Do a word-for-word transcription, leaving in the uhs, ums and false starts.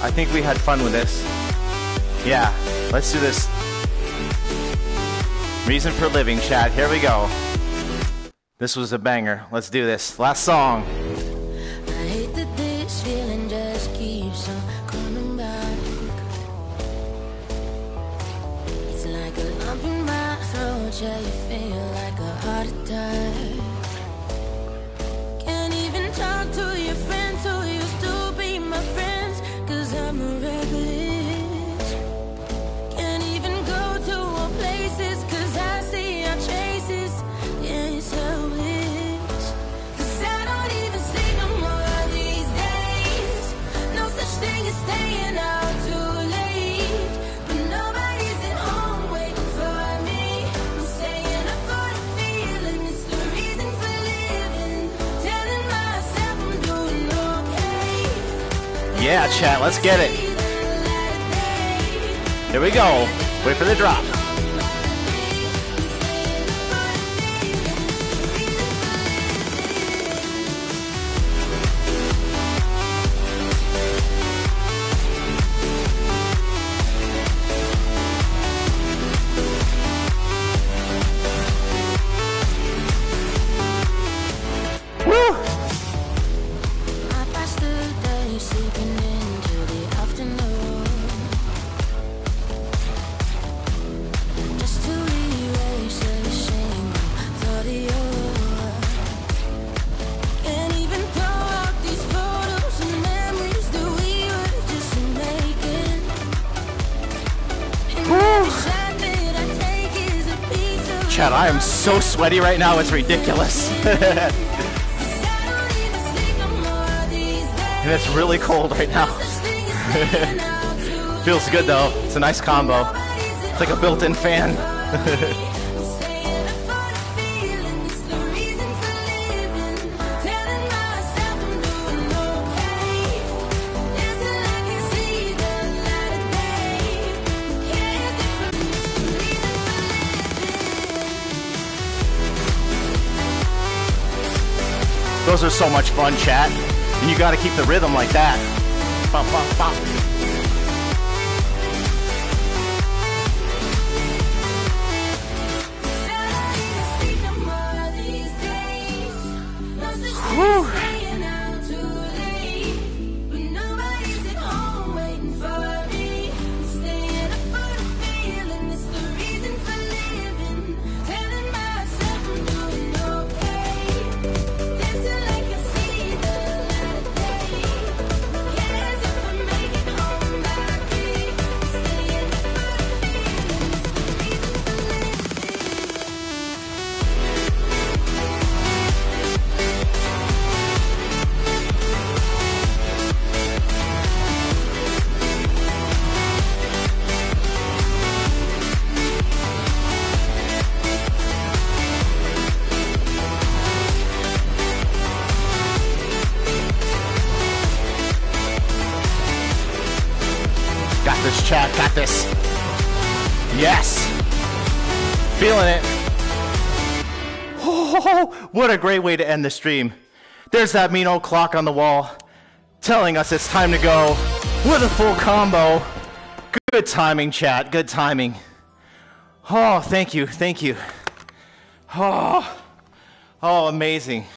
I think we had fun with this. Yeah, let's do this. Reason for living, chat. Here we go. This was a banger. Let's do this. Last song. I hate that this feeling just keeps on coming back. It's like a lump in my throat, yeah, you feel like a heart attack. Can't even talk to your friends who used to be my friends, cause I'm a reckless. Can't even go to all places, cause I see your traces. Yeah, it's helpless. Cause I don't even sleep no more these days. No such thing as staying out too late. But nobody's at home waiting for me. I'm staying up for the feeling. It's the reason for living. Telling myself I'm doing okay. Yeah, chat, let's get it. Here we go. Wait for the drop. Woo! I passed the day sleeping into the afternoon, just to erase every single thought of you. Can't even throw out these photos and memories that we were just making. And every shot that I take is a piece of Chat, I am so sweaty right now, it's ridiculous. And it's really cold right now. Feels good though. It's a nice combo. It's like a built-in fan. Those are so much fun, chat. And you gotta keep the rhythm like that. Bop, bop, bop. Whew. Got this, chat, got this. Yes. Feeling it. Oh, what a great way to end the stream. There's that mean old clock on the wall telling us it's time to go with a full combo. Good timing, chat, good timing. Oh, thank you, thank you. Oh, oh, amazing.